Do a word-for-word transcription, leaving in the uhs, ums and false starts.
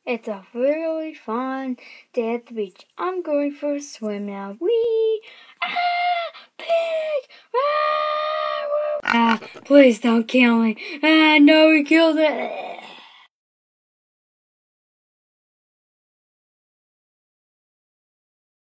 It's a really fun day at the beach. I'm going for a swim now. Wee! Ah! Pig! Ah! Ah! Please don't kill me. Ah! No, he killed it.